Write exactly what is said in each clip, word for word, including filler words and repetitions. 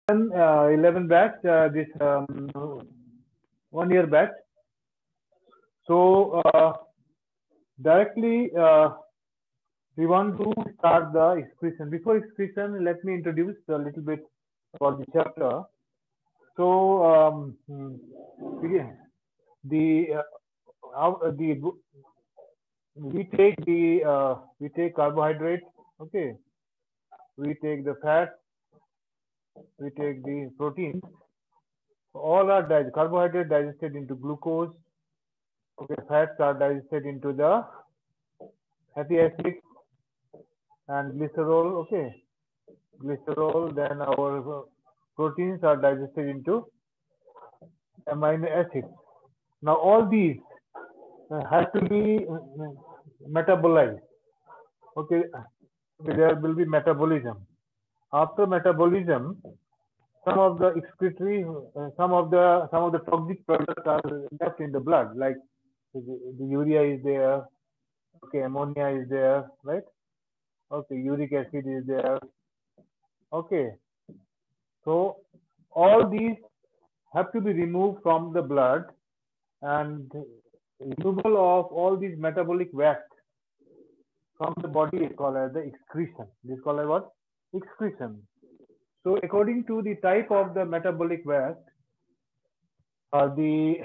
uh, eleven batch, uh, this um, one year batch. So uh, directly uh, we want to start the excretion. Before excretion, let me introduce a little bit about the chapter. So um, begin. The uh, uh, the we take the uh, we take carbohydrates. Okay, we take the fat, we take the protein. All are dig- carbohydrate digested into glucose. Okay, fats are digested into the fatty acids and glycerol. Okay, glycerol. Then our uh, proteins are digested into amino acids. Now all these uh, have to be uh, metabolized. Okay, there will be metabolism. After metabolism, some of the excretory, uh, some of the some of the toxic products are left in the blood, like the, the urea is there, okay, ammonia is there, right? Okay, uric acid is there. Okay, so all these have to be removed from the blood, and removal of all these metabolic waste from the body is called as the excretion. This is called as what? Excretion. So according to the type of the metabolic waste, uh, the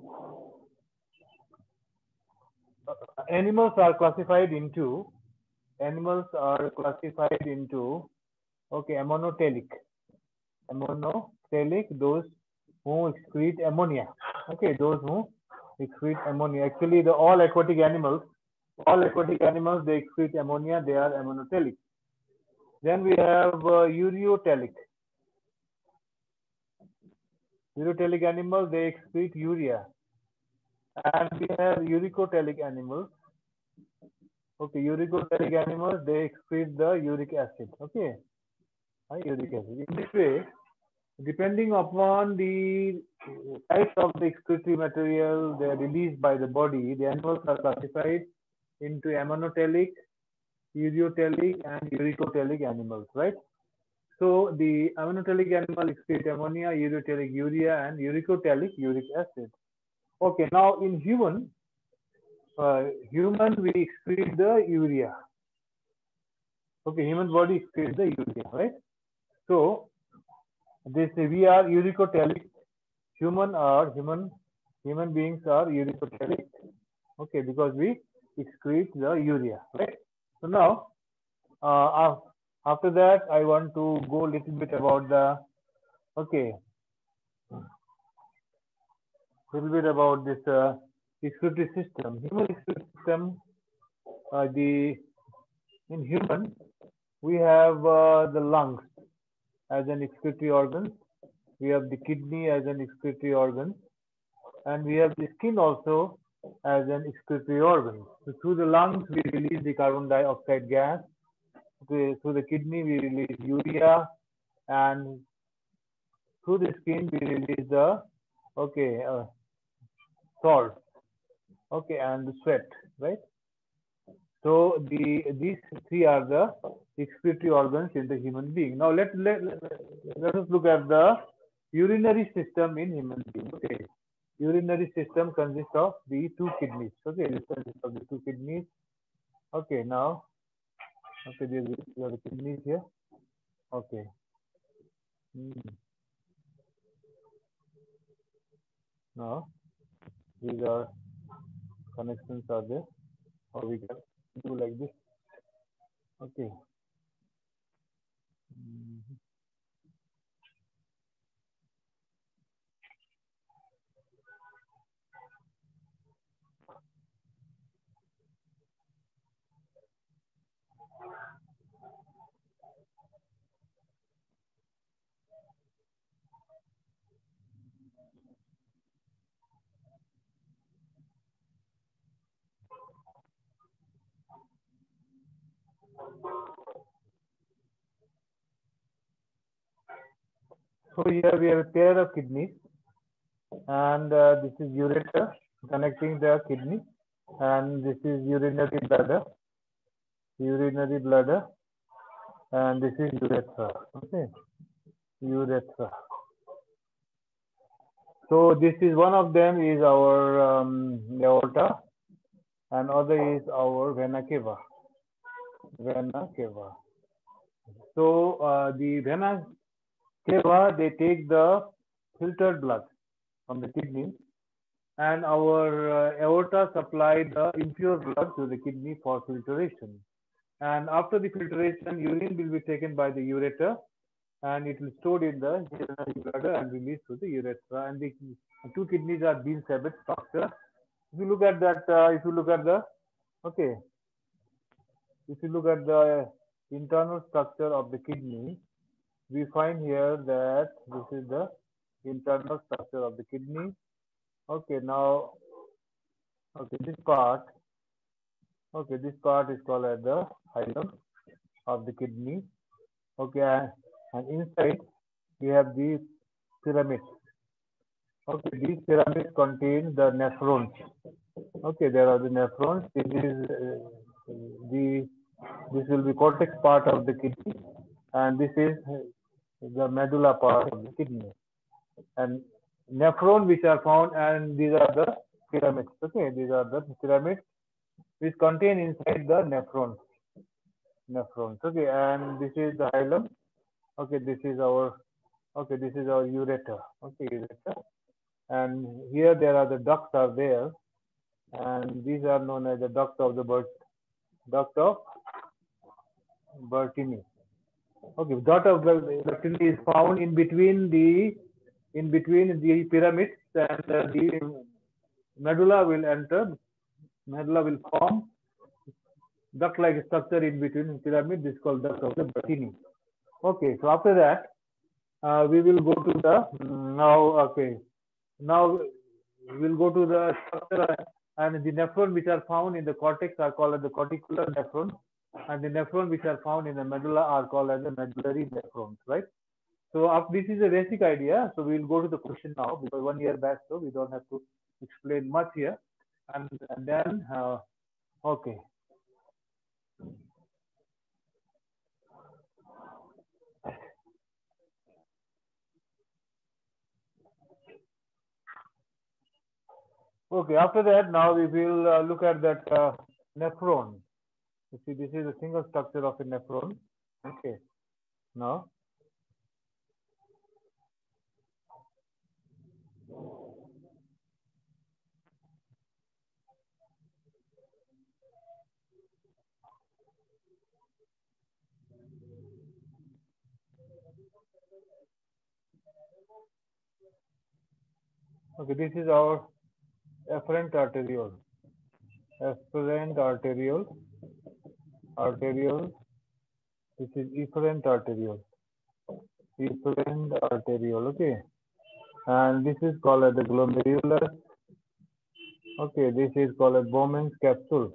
uh, animals are classified into animals are classified into okay ammonotelic ammonotelic those who excrete ammonia. Okay, those who excrete ammonia. Actually, the all aquatic animals, all aquatic animals, they excrete ammonia. They are ammonotelic. Then we have uh, ureotelic. Ureotelic animals, they excrete urea. And we have uricotelic animals. Okay, uricotelic animals, they excrete the uric acid. Okay, uh, uric acid. In this way, depending upon the type of the excretory material they are released by the body, the animals are classified into ammonotelic, ureotelic, and uricotelic animals, right? So the ammonotelic animal excrete ammonia, ureotelic urea, and uricotelic uric acid. Okay, now in human, uh, human we excrete the urea. Okay, human body excretes the urea, right? So this we are uricotelic. Human are human human beings are uricotelic. Okay, because we excrete the urea, right? So now, uh, after that, I want to go a little bit about the okay, little bit about this uh, excretory system. Human excretory system. Uh, the in human, we have uh, the lungs as an excretory organ. We have the kidney as an excretory organ, and we have the skin also as an excretory organ. So through the lungs, we release the carbon dioxide gas. Okay, through the kidney, we release urea, and through the skin, we release the okay uh, salt. Okay, and the sweat, right? So the these three are the excretory organs in the human being. Now let let let us look at the urinary system in human being. Okay, urinary system consists of the two kidneys. Okay, this consists of the two kidneys. Okay, now okay, there are the kidneys here. Okay. Hmm. Now these are connections are there, or we can do like this. Okay. Mhm. So here we have a pair of kidneys, and uh, this is ureter connecting the kidney, and this is urinary bladder, urinary bladder, and this is urethra. Okay. urethra. So this is one of them is our um, aorta, and other is our vena cava. Vena cava. So uh, the vena cava, they take the filtered blood from the kidney, and our uh, aorta supply the impure blood to the kidney for filtration. And after the filtration, urine will be taken by the ureter, and it will stored in the urinary bladder and released to the urethra. And the two kidneys are bean sabbate structure. If you look at that, uh, if you look at the okay, if you look at the internal structure of the kidney, we find here that this is the internal structure of the kidney. Okay, now, okay, this part, okay, this part is called as the hilum of the kidney. Okay, and inside we have the pyramids. Okay, these pyramids contain the nephrons. Okay, there are the nephrons. This is uh, the this will be cortex part of the kidney, and this is the medulla part of the kidney. And nephron which are found, and these are the pyramids. Okay, these are the pyramids which contain inside the nephrons. Nephrons. Okay, and this is the hilum. Okay, this is our okay, this is our ureter. Okay, ureter. And here there are the ducts are there, and these are known as the duct of the Bert, duct of Bertini. Okay, duct of Bertini is found in between the in between the pyramids, and uh, the medulla will enter. Medulla will form duct-like structure in between pyramid. This is called duct of the Bertini. Okay, so after that, uh, we will go to the now. Okay, now we will go to the structure, and the nephron which are found in the cortex are called as the corticular nephron, and the nephron which are found in the medulla are called as the medullary nephrons, right? So uh, this is a basic idea. So we will go to the question now, because one year back, so we don't have to explain much here. And, and then, uh, okay. Okay, after that, now we will uh, look at that uh, nephron. You see, this is a single structure of a nephron. Okay, now. Okay, this is our afferent arteriole. Afferent arteriole. Arteriole. This is efferent arteriole. Efferent arteriole. Okay. And this is called as the glomerulus. Okay, this is called a Bowman's capsule.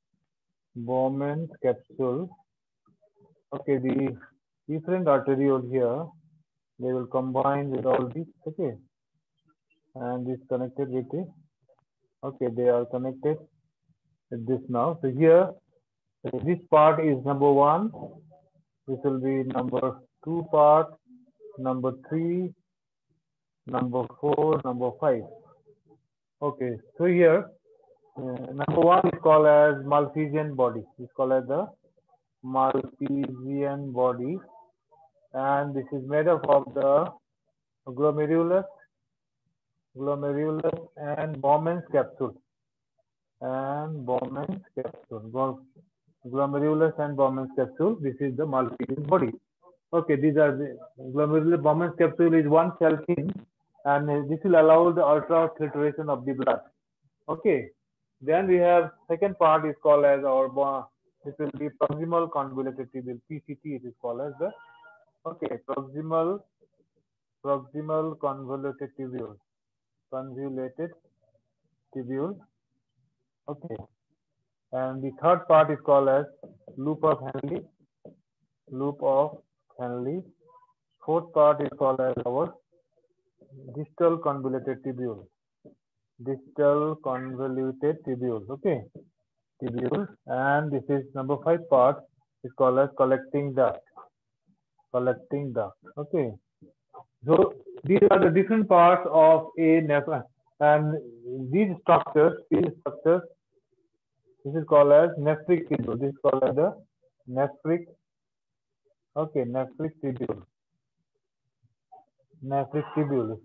Bowman's capsule. Okay, the efferent arteriole here, they will combine with all these. Okay, and this connected with it. Okay, they are connected with this now. So here, this part is number one. This will be number two part, number three, number four, number five. Okay, so here, uh, number one is called as Malpighian body. It's called as the Malpighian body, and this is made up of the glomerulus, glomerulus and Bowman's capsule, and Bowman's capsule. Glomerulus and Bowman's capsule. This is the Malpighian body. Okay, these are the glomerulus. Bowman's capsule is one cell thin, and this will allow the ultra filtration of the blood. Okay, then we have second part is called as our this will be proximal convoluted tubule, P C T. It is called as the okay proximal proximal convoluted tubule, convoluted tubule. Okay, and the third part is called as loop of Henle, loop of Henle. Fourth part is called as our distal convoluted tubule, distal convoluted tubule. Okay, tubule, and this is number five part is called as collecting duct, collecting duct. Okay, So these are the different parts of a nephron, and these structures, these structures, this is called as nephric tubule. This is called as the nephric, okay, nephric tubule, nephric tubule.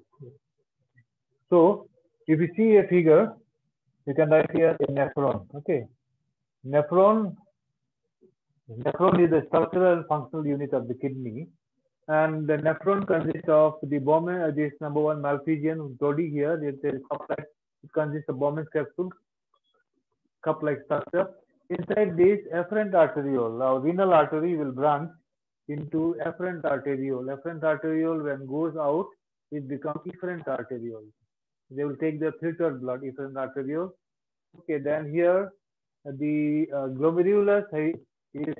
So if you see a figure, you can write here a nephron. Okay, nephron, nephron is the structural functional unit of the kidney. And the nephron consists of the Bowman, uh, this number one Malpighian body here. It is cup-like. It consists of Bowman's capsule, cup-like structure. Inside this efferent arteriole, our renal artery will branch into efferent arteriole. Efferent arteriole, when goes out, it becomes efferent arteriole. They will take the filtered blood, efferent arteriole. Okay, then here the uh, glomerulus is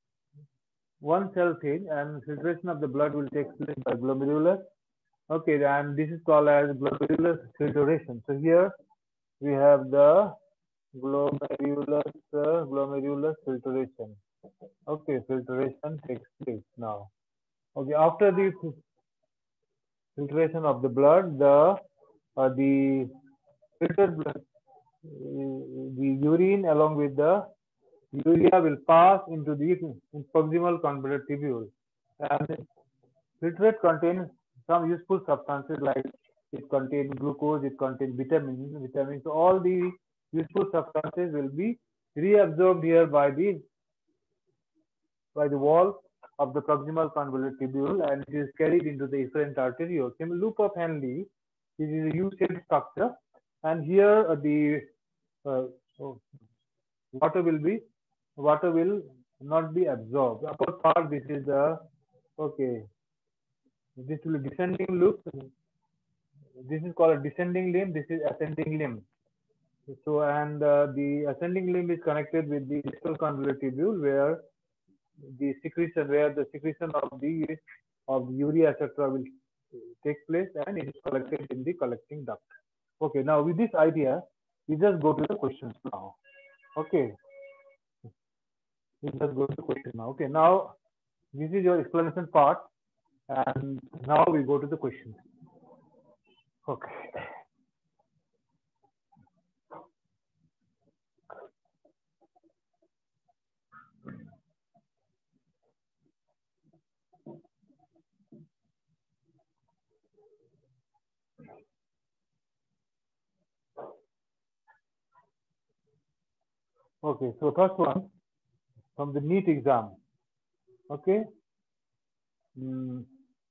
one cell thing, and filtration of the blood will take place by glomerulus. Okay, and this is called as glomerulus filtration. So here we have the glomerulus uh, glomerulus filtration. Okay, filtration takes place now. Okay, after the filtration of the blood, the uh, the filtered blood, uh, the urine along with the urea will pass into the proximal convoluted tubule, and filtrate contains some useful substances like it contains glucose, it contains vitamins, vitamins. So all the useful substances will be reabsorbed here by the by the wall of the proximal convoluted tubule, and it is carried into the efferent arteriole. In the loop of Henle, this is a U-shaped structure, and here uh, the uh, oh, water will be water will not be absorbed. Upper part, this is the okay. This will be descending loop. This is called a descending limb. This is ascending limb. So, and uh, the ascending limb is connected with the distal convoluted tubule, where the secretion, where the secretion of the of urea, et cetera, will take place, and it is collected in the collecting duct. Okay, now with this idea, we just go to the questions now. Okay, we just go to the question now. Okay, now this is your explanation part, and now we go to the questions. Okay. Okay, so first one from the NEET exam. Okay. Mm.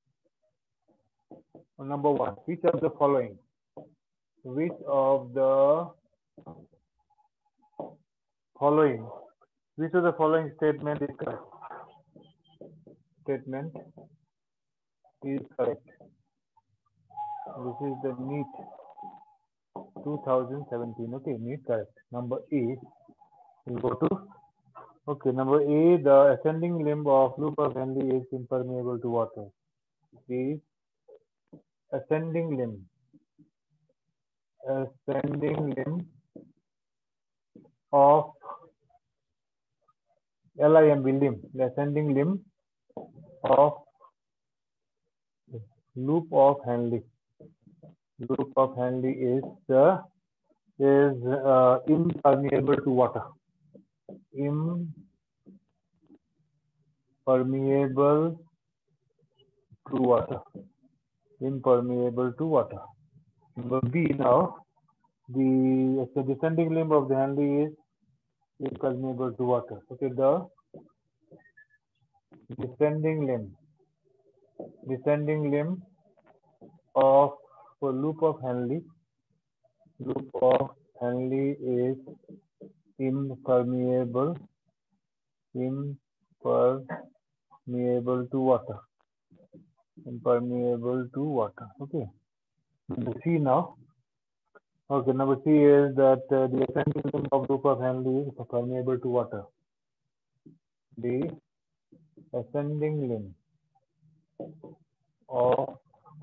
Number one, which of the following? Which of the following? Which of the following statement is correct? Statement is correct. This is the NEET two thousand seventeen. Okay, NEET correct. Number A, we'll go to. Okay, number A, the ascending limb of loop of Henle is impermeable to water. The ascending limb, ascending limb of L I M B limb, the ascending limb of loop of Henle. Loop of Henle is uh, is uh, impermeable to water. Impermeable to water. Impermeable to water. Number B now, the, the descending limb of the Henle is impermeable to water. Okay, the descending limb, descending limb of for loop of Henle, loop of Henle is impermeable, impermeable to water, impermeable to water. Okay. Number C now. Okay, number C is that uh, the ascending limb of loop of Henle is permeable to water. The ascending limb of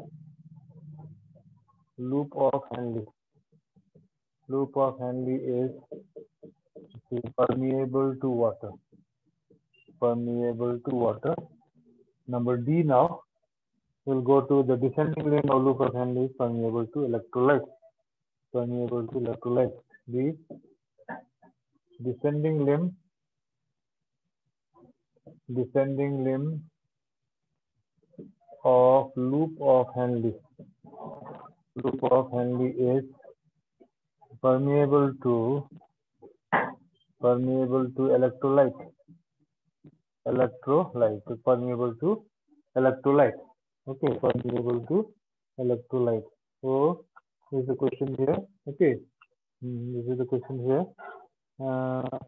loop of Henle, loop of Henle is permeable to water, permeable to water. Number D now, We'll go to the descending limb of loop of Henle is permeable to electrolytes. Permeable to electrolytes. The descending limb, descending limb of loop of Henle, loop of Henle is permeable to permeable to electrolyte, electrolyte, permeable to electrolyte. Okay, permeable to electrolyte. So this is the question here. Okay, mm, this is the question here. Uh,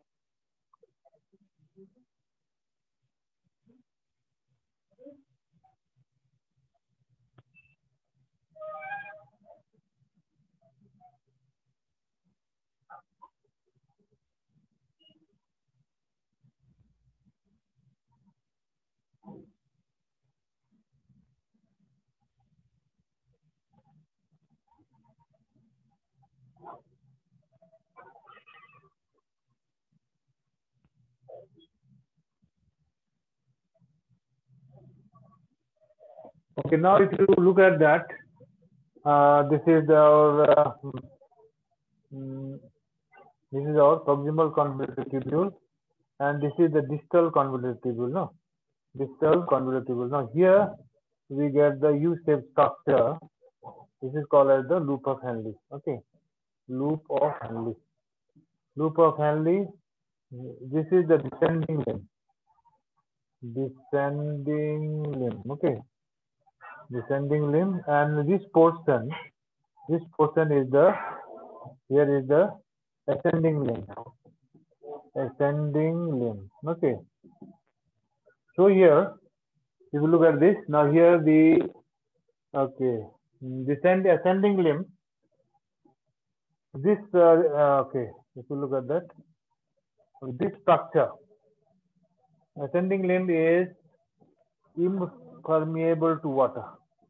okay, now if you look at that, uh, this is our uh, mm, this is our proximal convoluted tubule, and this is the distal convoluted tubule. No, distal convoluted tubule. Now here we get the U-shaped structure. This is called as the loop of Henle. Okay, loop of Henle. Loop of Henle. This is the descending limb. Descending limb. Okay, descending limb, and this portion, this portion is the here is the ascending limb. Ascending limb. Okay. So here, if you look at this, now here the okay descend ascending limb. This uh, uh, okay. If you look at that, this structure, ascending limb is impermeable to water.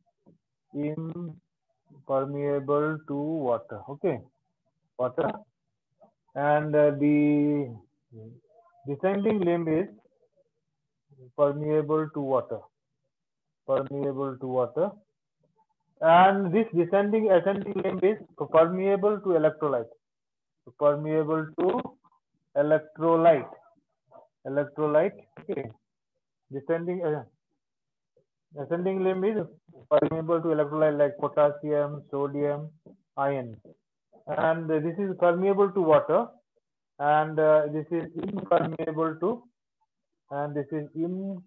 Impermeable to water. Okay, water, and uh, the descending limb is permeable to water. Permeable to water. And this descending ascending limb is permeable to electrolyte. Permeable to electrolyte. Electrolyte. Okay. Descending uh, ascending limb is permeable to electrolyte like potassium, sodium, iron. And uh, this is permeable to water. And uh, this is impermeable to, and this is im.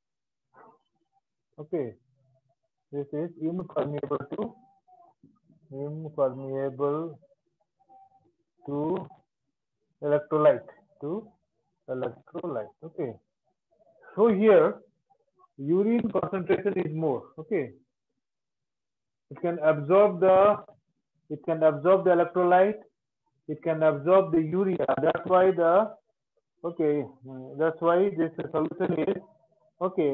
Okay. This is impermeable to impermeable to electrolyte to electrolyte. Okay. So here urine concentration is more. Okay. It can absorb the it can absorb the electrolyte. It can absorb the urea. That's why the okay. That's why this solution is okay.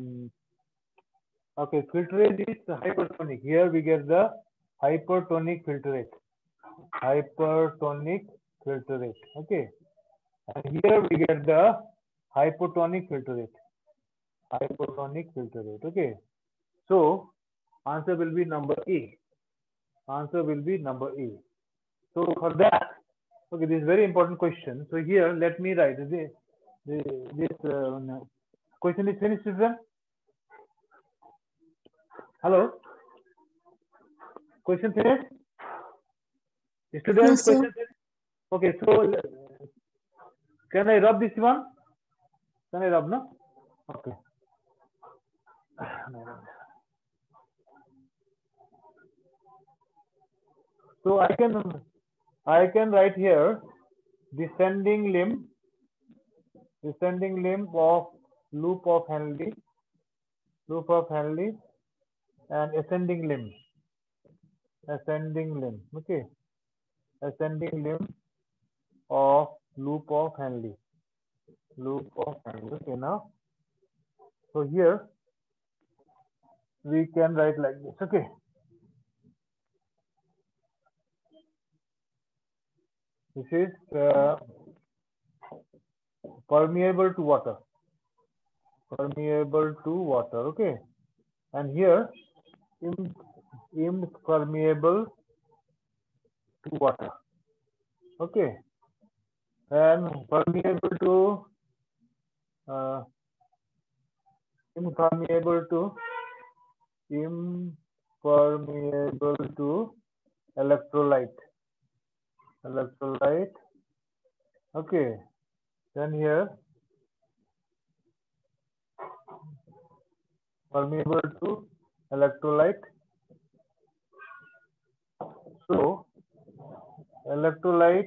Okay, filtrate is hypertonic. Here we get the hypertonic filtrate. Hypertonic filtrate. Okay. And here we get the hypotonic filtrate. Hypotonic filtrate. Okay. So answer will be number A. Answer will be number A. So for that, okay, this is very important question. So here, let me write this. This uh, question is finished, children. Hello. Question finished? Students, yes, question finished? Okay, so can I rub this one? Can I rub, no? Okay. So I can I can write here descending limb, descending limb of loop of Henle, loop of Henle, and ascending limb, ascending limb. Okay, ascending limb of loop of Henle, loop of Henle. Okay, now so here we can write like this. Okay. This is uh, permeable to water. Permeable to water. Okay. and here im- impermeable to water. Okay, and permeable to uh, impermeable to impermeable to electrolyte. Electrolyte. Okay, then here permeable to electrolyte. So electrolyte,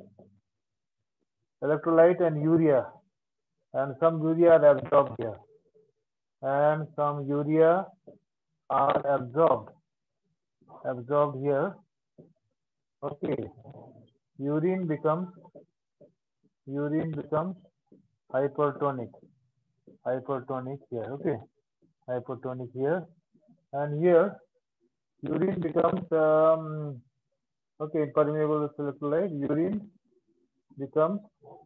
electrolyte and urea, and some urea are absorbed here, and some urea are absorbed, absorbed here. Okay, urine becomes urine becomes hypertonic, hypertonic here. Okay, hypertonic here, and here urine becomes um, okay, permeable with electrolyte. Urine becomes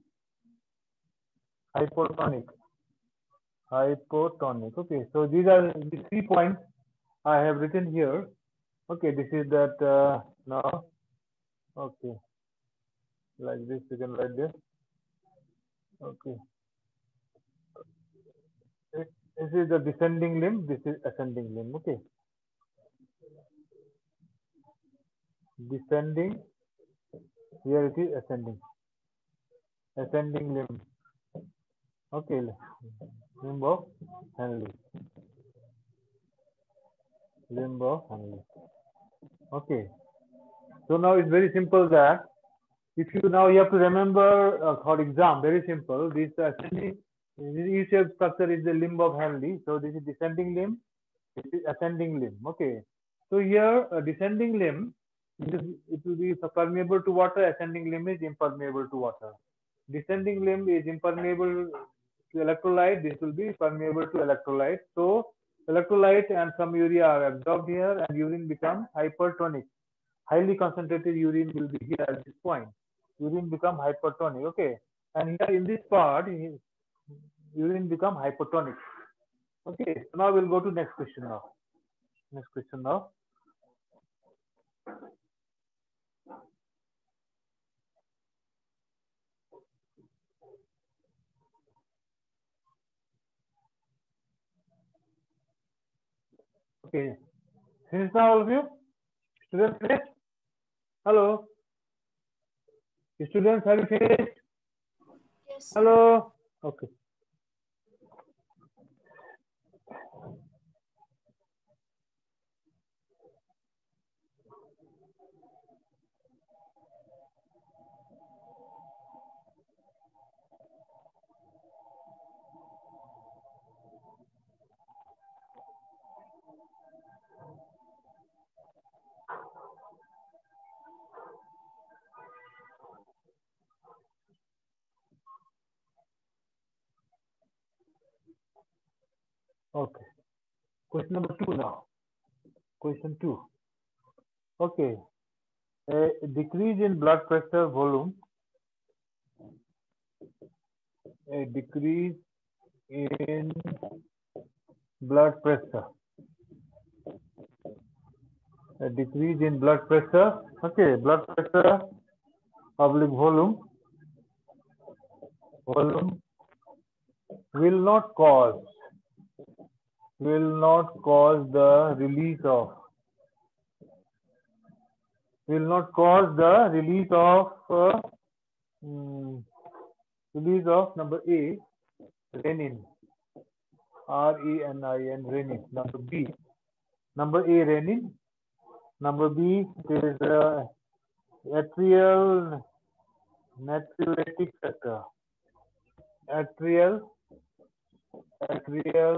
hypotonic, hypotonic. Okay, so these are the three points I have written here. Okay, this is that uh, now. Okay, like this you can write this. Okay, this, this is the descending limb. This is ascending limb. Okay, descending. Here it is ascending. Ascending limb. Okay, limb of Henle. Limb of Henle. Okay, so now it's very simple that if you now you have to remember uh, for exam, very simple. This ascending, this E-shaped structure is the limb of Henle. So this is descending limb, this is ascending limb. Okay. So here uh, descending limb, it, is, it will be permeable to water. Ascending limb is impermeable to water. Descending limb is impermeable to electrolyte. This will be permeable to electrolyte. So electrolyte and some urea are absorbed here, and urine becomes hypertonic. Highly concentrated urine will be here at this point. Urine become hypertonic. Okay, and here in this part, urine become hypotonic. Okay, so now we'll go to next question now. Next question now. Okay, finished now all of you? Students finished? Hello? Students, have you finished? Yes, sir. Hello? Okay. Okay. Question number two now. Question two. Okay. A decrease in blood pressure volume. A decrease in blood pressure. A decrease in blood pressure. Okay, blood pressure oblique volume. Volume will not cause will not cause the release of will not cause the release of uh, mm, release of number A, renin, R E N I N, renin. Number B, number A, renin. Number B is uh, atrial natriuretic factor. Atrial atrial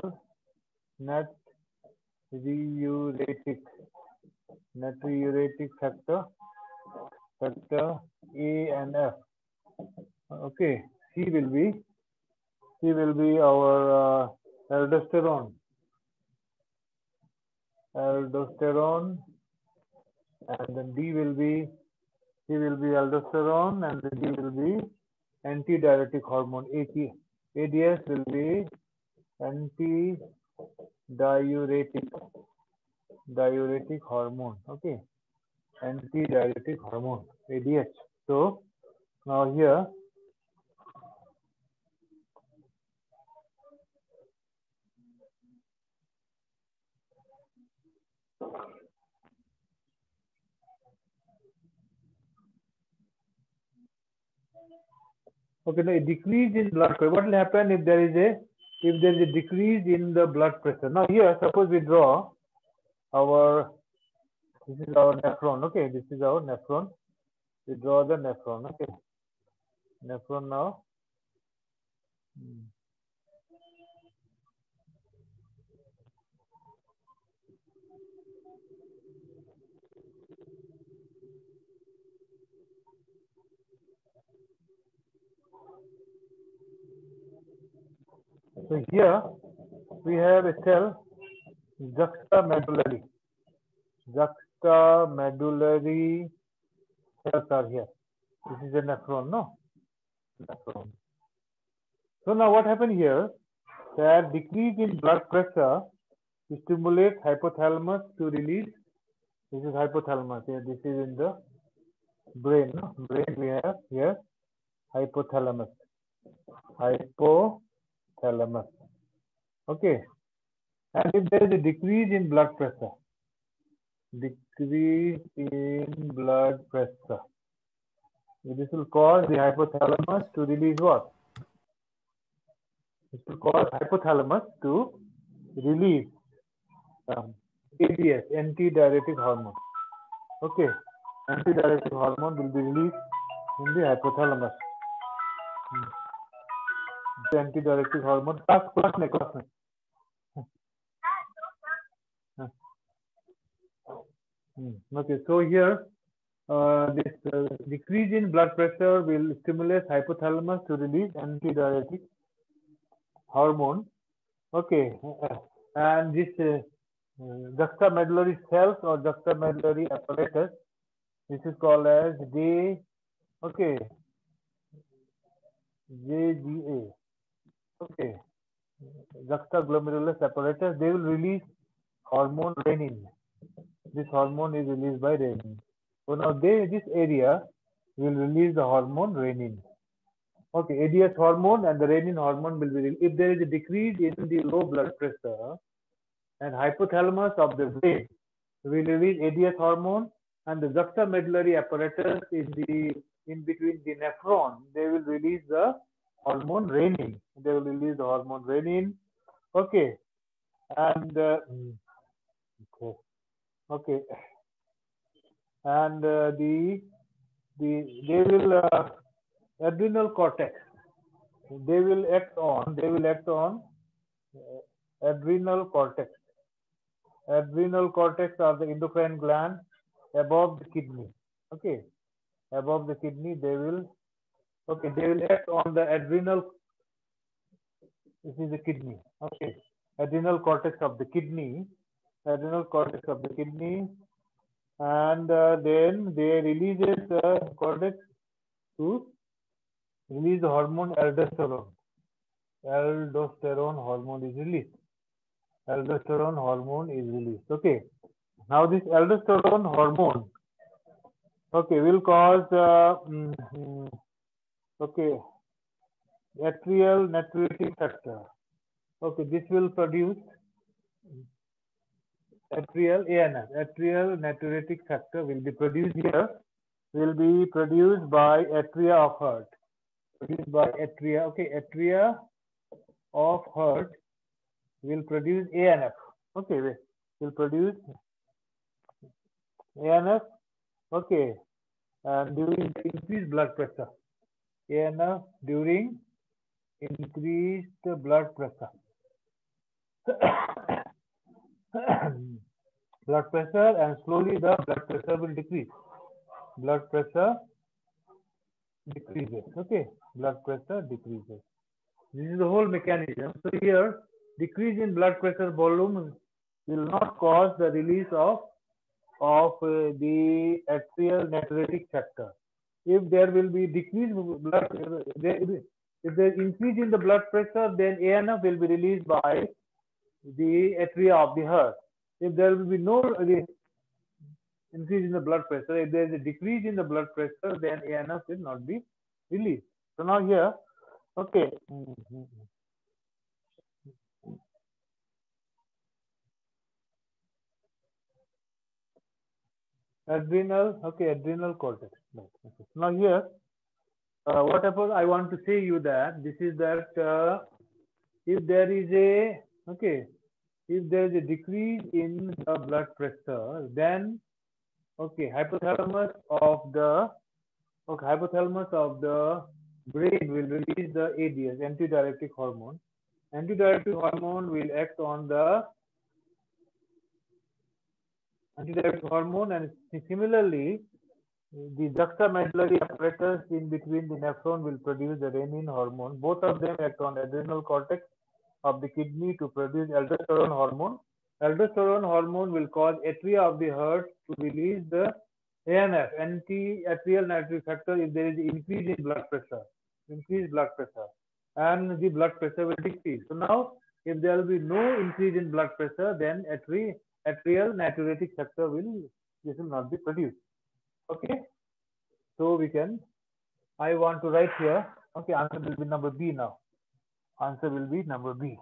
natriuretic natriuretic factor factor A and F. Okay, C will be C will be our uh, aldosterone. Aldosterone, and then D will be C will be aldosterone, and then D will be antidiuretic hormone. A D S will be anti diuretic diuretic hormone. Okay, antidiuretic hormone, A D H. So now here okay, now a decrease in blood pressure. What will happen if there is a if there is a decrease in the blood pressure? Now here, suppose we draw our this is our nephron. Okay, this is our nephron. We draw the nephron. Okay, nephron now. Hmm. So here we have a cell juxtamedullary. Juxtamedullary cells are here. This is a nephron, no? Nephron. So now what happened here? That decrease in blood pressure stimulates hypothalamus to release. This is hypothalamus. Here, this is in the brain. No? Brain we have here hypothalamus. Hypothalamus. Okay. And if there is a decrease in blood pressure, decrease in blood pressure, this will cause the hypothalamus to release what? This will cause hypothalamus to release um, A D H, antidiuretic hormone. Okay, antidiuretic hormone will be released in the hypothalamus. Hmm. The antidiuretic hormone. Class, class में, class में. Hmm. Okay, so here uh, this uh, decrease in blood pressure will stimulate hypothalamus to release antidiuretic hormone. Okay, and this uh, uh, juxtamedullary cells or juxtamedullary apparatus, this is called as J, okay, J G A. Okay, juxtaglomerulus apparatus, they will release hormone renin. This hormone is released by renin. So now they, this area will release the hormone renin. Okay, A D H hormone and the renin hormone will be released. If there is a decrease in the low blood pressure and hypothalamus of the brain will release A D H hormone, and the juxtamedullary apparatus in the in between the nephron, they will release the hormone renin. They will release the hormone renin. Okay, and uh, okay, okay, and uh, the the they will uh, adrenal cortex. They will act on. They will act on uh, adrenal cortex. Adrenal cortex are the endocrine gland above the kidney. Okay, above the kidney, they will. Okay, they will act on the adrenal. This is the kidney. Okay, adrenal cortex of the kidney. Adrenal cortex of the kidney, and uh, then they releases the uh, cortex to release the hormone aldosterone. Aldosterone hormone is released. Aldosterone hormone is released. Okay. Now this aldosterone hormone, okay, will cause uh, mm, okay, atrial natriuretic factor. Okay, this will produce atrial A N F. Atrial natriuretic factor will be produced here. Will be produced by atria of heart. Produced by atria. Okay, atria of heart will produce A N F. Okay, wait. Will produce A N F. Okay, and during increased blood pressure. A N F during increased blood pressure. Blood pressure, and slowly the blood pressure will decrease. Blood pressure decreases. Okay, blood pressure decreases. This is the whole mechanism. So here, decrease in blood pressure volume will not cause the release of of uh, the atrial natriuretic factor. If there will be decreased blood, there, if there is increase in the blood pressure, then A N F will be released by the atria of the heart. If there will be no increase in the blood pressure, if there is a decrease in the blood pressure, then A N F will not be released. So now here, okay. Adrenal, okay, adrenal cortex. Okay. Now here, uh, what happens? I want to say you that this is that uh, if there is a okay, if there is a decrease in the blood pressure, then okay, hypothalamus of the okay, hypothalamus of the brain will release the A D H, antidiuretic hormone. Antidiuretic hormone will act on the antidiuretic hormone, and similarly, the juxtamedullary apparatus in between the nephron will produce the renin hormone. Both of them act on adrenal cortex of the kidney to produce aldosterone hormone. Aldosterone hormone will cause atria of the heart to release the A N F, anti-atrial natriuretic factor, if there is increase in blood pressure, increased blood pressure, and the blood pressure will decrease. So now, if there will be no increase in blood pressure, then atri atrial natriuretic factor will this will not be produced. Okay, so we can. I want to write here. Okay, answer will be number B now. Answer will be number B.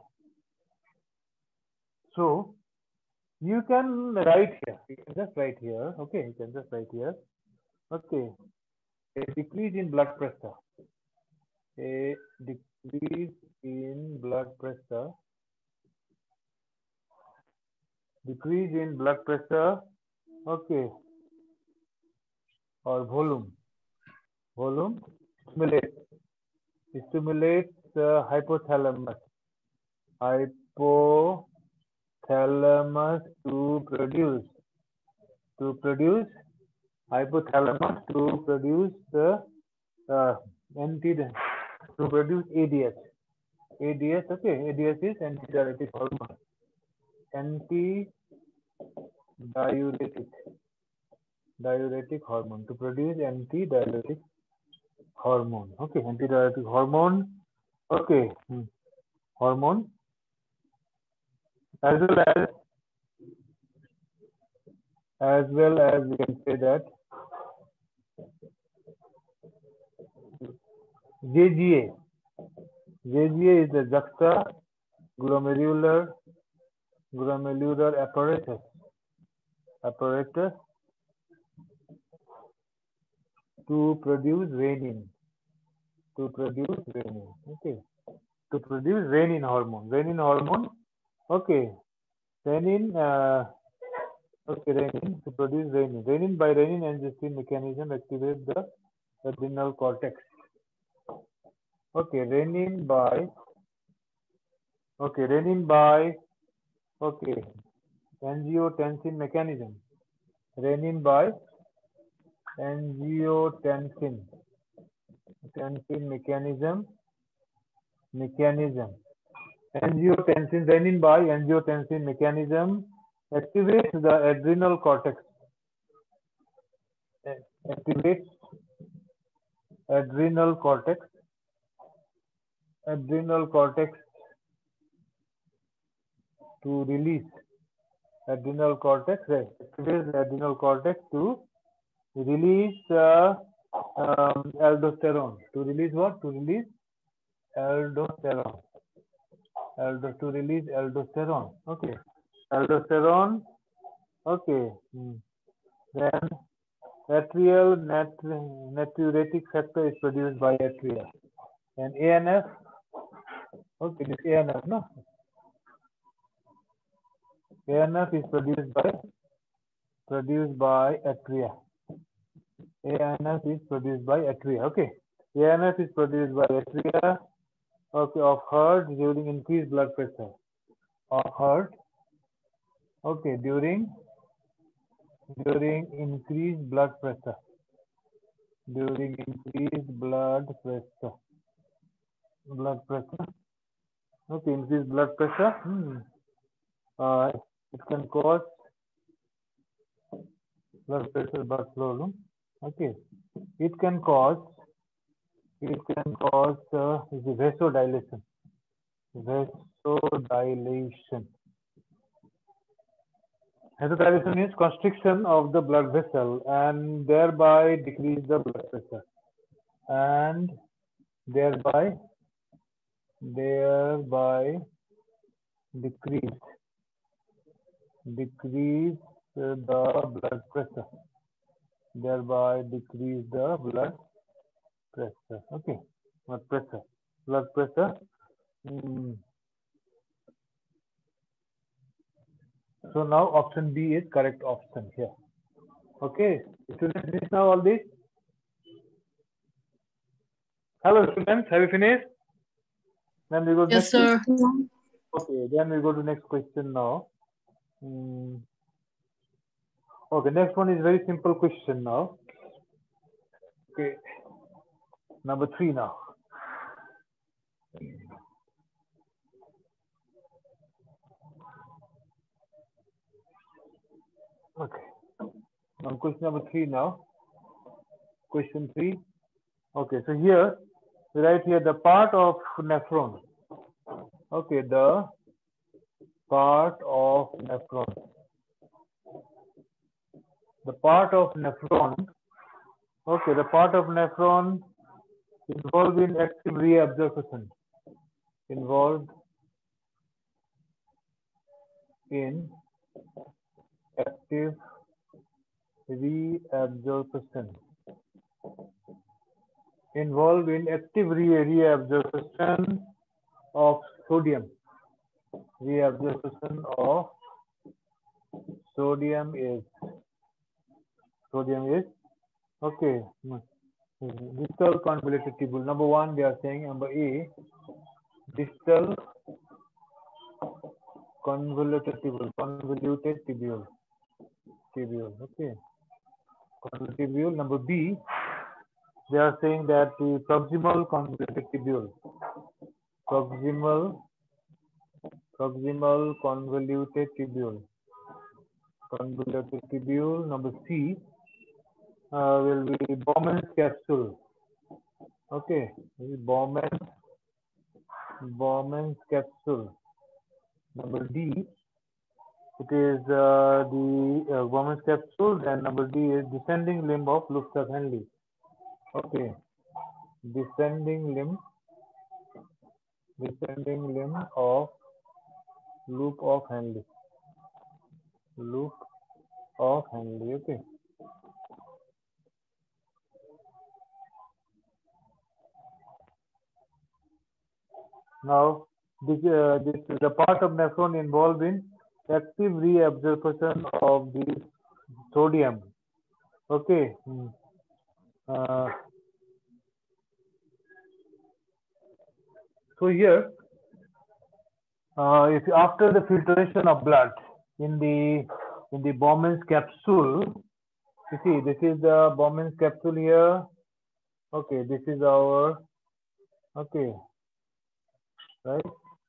So you can write here. You can just write here. Okay, you can just write here. Okay, a decrease in blood pressure. A decrease in blood pressure. Decrease in blood pressure. Okay, or volume. Volume stimulates. Stimulates the hypothalamus. Hypothalamus to produce to produce hypothalamus to produce the uh, anti to produce A D H. A D H, okay, A D H is antidiuretic hormone. Antidiuretic diuretic hormone to produce antidiuretic hormone. Okay, antidiuretic hormone. Okay, hmm. hormone as well as as well as we can say that J G A. J G A is the juxta glomerular glomerular apparatus apparatus to produce renin. To produce renin. Okay. To produce renin hormone. Renin hormone. Okay. Renin. Uh, okay. Renin to produce renin. Renin by renin-angiotensin mechanism activates the adrenal cortex. Okay. Renin by. Okay. Renin by. Okay. Angiotensin mechanism. Renin by angiotensin. Tensin mechanism. Mechanism. Angiotensin, renin by angiotensin mechanism activates the adrenal cortex. Activates adrenal cortex. Adrenal cortex to release adrenal cortex. Right. Activates the adrenal cortex to release uh, um, aldosterone. To release what? To release aldosterone. Aldo, to release aldosterone. Okay. Aldosterone. Okay. Hmm. Then atrial nat natriuretic factor is produced by atria. And A N F. Okay, this A N F, no? A N F is produced by produced by atria. A N F is produced by atria. Okay. A N F is produced by atria. Okay, of heart during increased blood pressure. Of heart. Okay, during during increased blood pressure. During increased blood pressure. Blood pressure. Okay, increased blood pressure. Hmm. Uh, it can cause blood pressure, blood flow. Okay, it can cause it can cause uh, vasodilation. Vasodilation. Vasodilation is constriction of the blood vessel and thereby decrease the blood pressure and thereby thereby decrease decrease the blood pressure thereby decrease the blood pressure. Okay, blood pressure blood pressure. Mm. So now option B is correct option here. Okay, students, finish now all this. Hello students, have you finished? Then we go to Yes, next sir. question. Okay, then we go to next question now. Hmm. Okay, next one is very simple question now. Okay, number three now. Okay, now question number three now. Question three. Okay, so here, right here, the part of nephron. Okay, the part of nephron. The part of nephron. Okay, the part of nephron involved in active reabsorption. Involved in active reabsorption. Involved in active re reabsorption of sodium. Reabsorption of sodium is sodium is okay. Distal convoluted tubule. Number one, they are saying number A, distal convoluted tubule. Convoluted tubule. Tubule. Okay. Convoluted tubule. Number B, they are saying that the proximal convoluted tubule. Proximal proximal convoluted tubule. Convoluted tubule. Number C uh, will be Bowman's capsule. Okay, Bowman's Bowman's capsule. Number D, it is uh, the uh, Bowman's capsule. And number D is descending limb of loops of Henle. Okay, descending limb, descending limb of loop of Henle. Loop of Henle. Okay. Now, this, uh, this is the part of nephron involved in active reabsorption of the sodium. Okay. Hmm. Uh, so here, uh, if after the filtration of blood in the in the Bowman's capsule, you see this is the Bowman's capsule here. Okay, this is our okay, right?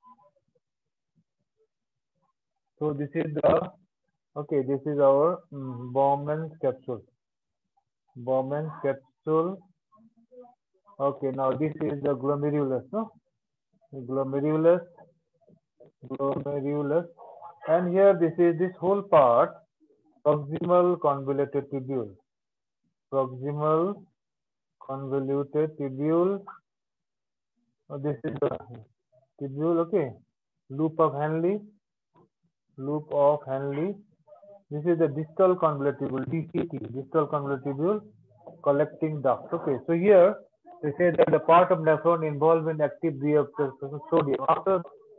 So this is the okay, this is our um, Bowman's capsule. Bowman's capsule. Okay, now this is the glomerulus, no? Glomerulus, glomerulus, and here this is this whole part, proximal convoluted tubule. Proximal convoluted tubule. Oh, this is the tubule, okay. Loop of Henle, loop of Henle. This is the distal convoluted tubule, D C T, distal convoluted tubule, collecting duct. Okay, so here they say that the part of nephron involved in active reabsorption of sodium. After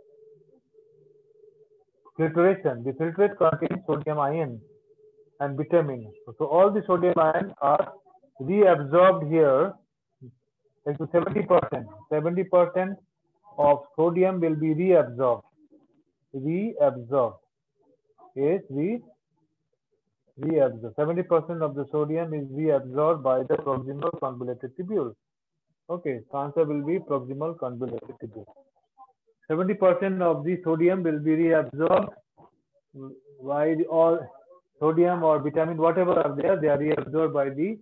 filtration, the filtrate contains sodium ion and vitamin. So all the sodium ion are reabsorbed here, like to seventy percent. seventy percent of sodium will be reabsorbed. Reabsorbed is re reabsorbed. seventy percent of the sodium is reabsorbed by the proximal convoluted tubule. Okay, so answer will be proximal convoluted tubule. seventy percent of the sodium will be reabsorbed by the all sodium or vitamin, whatever are there, they are reabsorbed by the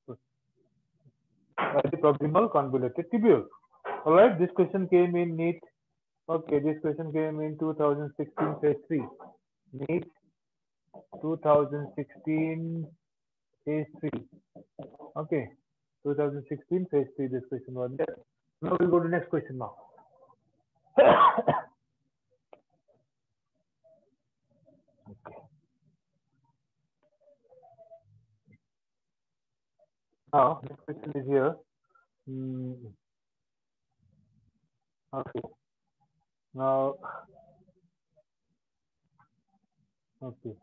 by the proximal convoluted tubule. All right, this question came in NEET. Okay, this question came in two thousand sixteen phase three. NEET two thousand sixteen phase three. Okay, two thousand sixteen phase three. This question was there. Now we'll go to next question now. Okay. Now next question is here. Hmm. Okay. Now. Okay.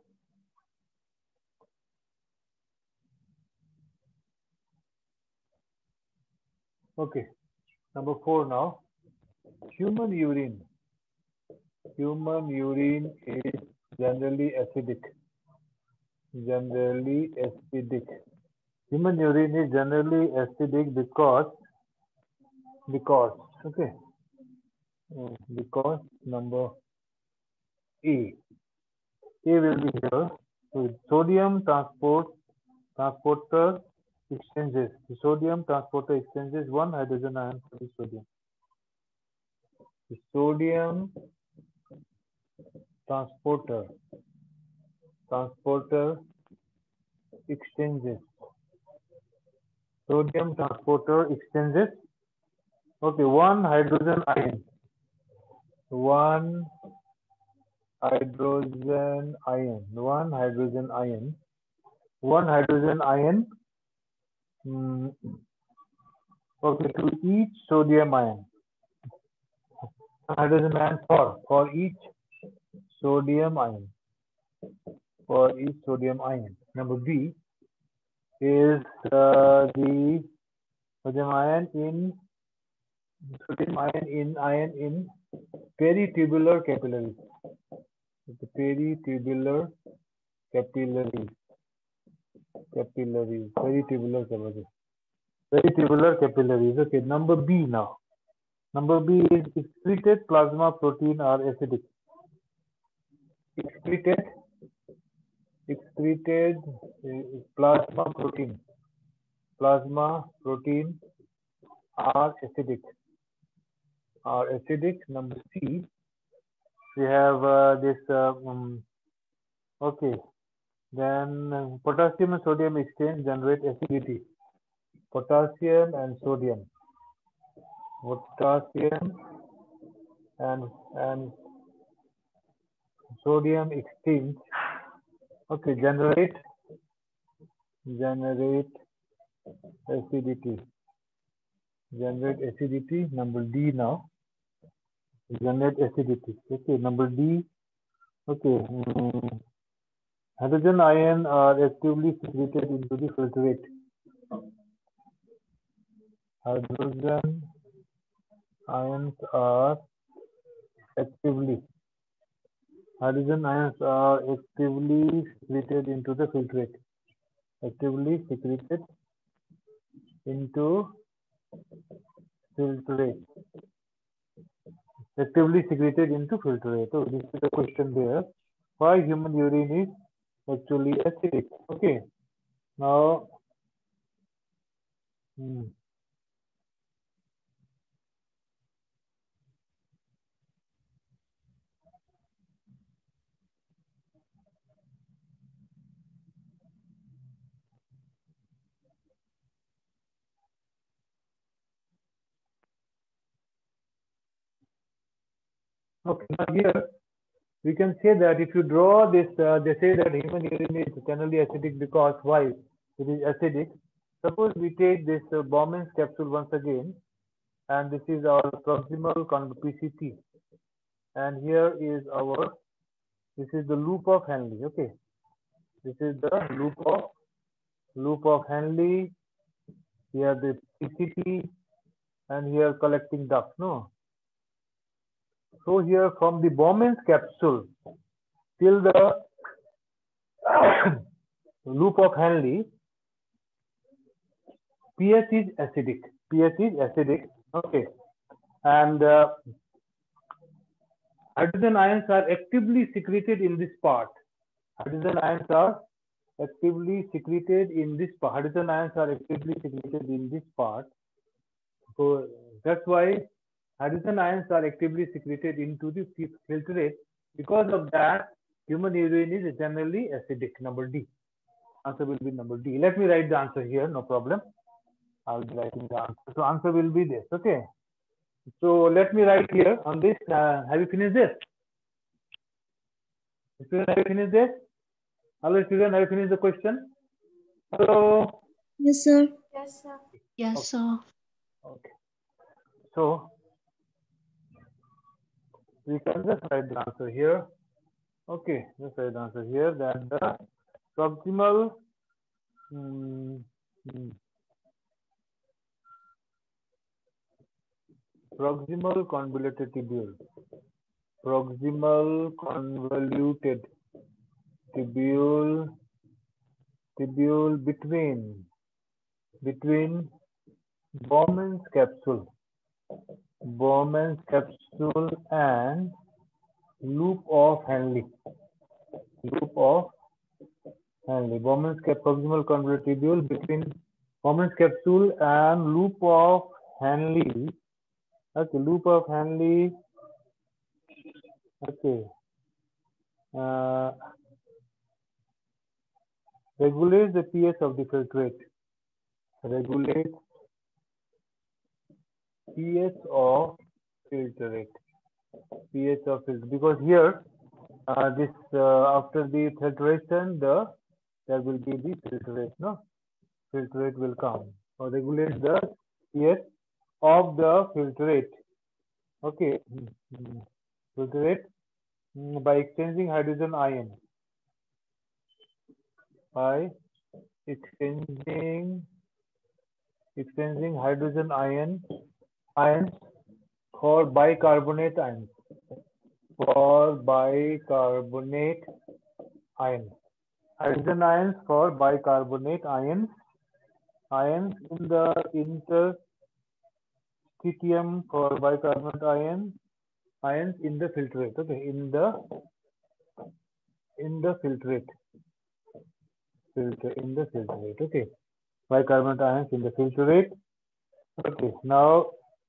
Okay. Number four now. Human urine. Human urine is generally acidic. Generally acidic. Human urine is generally acidic because because okay because number A. A will be here. So sodium transport transporter exchanges. The sodium transporter exchanges one hydrogen ion for the sodium. The sodium transporter transporter exchanges. Sodium transporter exchanges. Okay, one hydrogen ion. One hydrogen ion. One hydrogen ion. One hydrogen ion. Mm, okay, to each sodium ion. Hydrogen ion for for each sodium ion. For each sodium ion. Number B is uh, the sodium ion in sodium ion in ion in peritubular capillaries. The peritubular capillaries. Capillaries. Peritubular capillaries. Peritubular capillaries. Okay, number B now. Number B is excreted plasma protein are acidic. Excreted excreted uh, plasma protein. Plasma protein are acidic. Are acidic. Number C, we have uh, this. Uh, um, okay, then uh, potassium and sodium exchange generate acidity. Potassium and sodium. Potassium and and sodium exchange. Okay, generate generate acidity. Generate acidity. Number D now. Generate acidity. Okay, number D. Okay, um, hydrogen ion are actively secreted into the filtrate. Hydrogen ions are actively hydrogen ions are actively secreted into the filtrate. Actively secreted into filtrate. Actively secreted into filtrate. So this is the question there. Why human urine is actually acidic? Okay. Now, hmm. Okay, now here we can say that if you draw this, uh, they say that human urine is generally acidic because why? It is acidic. Suppose we take this uh, Bowman's capsule once again, and this is our proximal P C T, and here is our, this is the loop of Henle. Okay, this is the loop of loop of Henle. Here the P C T, and here collecting duct. No. So here from the Bowman's capsule till the loop of Henle, pH is acidic. pH is acidic. Okay, and uh, hydrogen ions are actively secreted in this part. Hydrogen ions are actively secreted in this part. Hydrogen ions are actively secreted in this part. So that's why hydrogen ions are actively secreted into the filtrate. Because of that, Human urine is generally acidic. Number D. Answer will be number D. Let me write the answer here. No problem. I'll be writing the answer. So answer will be this. Okay. So let me write here on this. Uh, have you finished this? Student, have you finished this? Hello, student. Have you finished the question? Hello. Yes, sir. Yes, sir. Yes, Okay. sir. Okay. So we can just write the answer here. Okay, just write the answer here that the proximal hmm, hmm, proximal convoluted tubule, proximal convoluted tubule, tubule between between Bowman's capsule, Bowman's capsule and loop of Henle, loop of Henle, Bowman's cap proximal convoluted tubule between Bowman's capsule and loop of Henle. Okay, loop of Henle. Okay. Uh, regulates the pH of the filtrate. Regulates pH of filtrate. pH of filtrate. Because here, uh, this uh, after the filtration, the there will be the filtrate. No, filtrate will come. So regulates the pH of the filtrate. Okay, filtrate by exchanging hydrogen ion. By exchanging exchanging hydrogen ion ions for bicarbonate ions. For bicarbonate ions. Hydrogen ions for bicarbonate ions. Ions in the interstitium for bicarbonate ions. Ions in the filtrate. Okay, in the in the filtrate. Filter in the filtrate. Okay, bicarbonate ions in the filtrate. Okay, now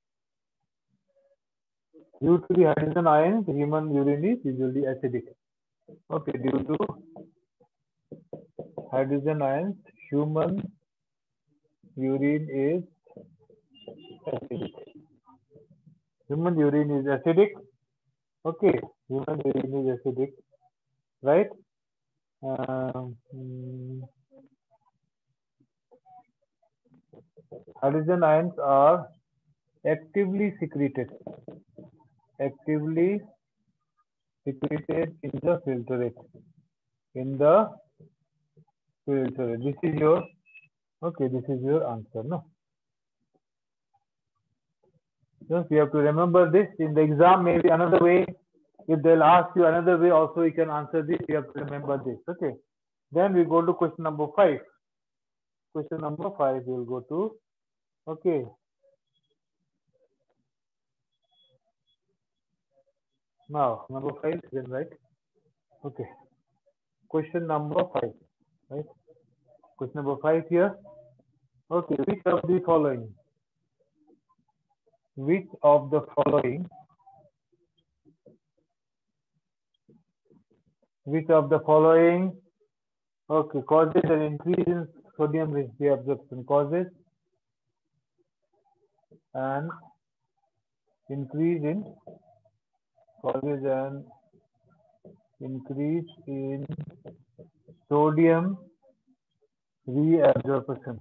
due to the hydrogen ions, human urine is usually acidic. Okay, due to hydrogen ions, human urine is acidic. Human urine is acidic. Okay, human urine is acidic, right? Um, hmm, hydrogen ions are actively secreted. Actively secreted in the filtrate. In the filtrate. This is your okay. This is your answer, no? Just you have to remember this in the exam. Maybe another way. If they'll ask you another way, also you can answer this. You have to remember this. Okay. Then we go to question number five. Question number five. We'll go to. Okay. Now number five. Then right. Okay. Question number five. Right. Question number five here. Okay. Which of the following? Which of the following? Which of the following? Okay, causes an increase in sodium reabsorption. Causes an increase in causes an increase in sodium reabsorption.